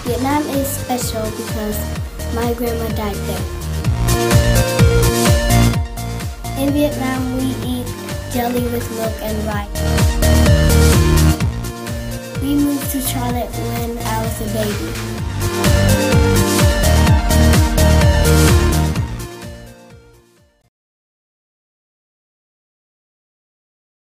Vietnam is special because my grandma died there. In Vietnam, we eat jelly with milk and rice. We moved to Charlotte when I was a baby.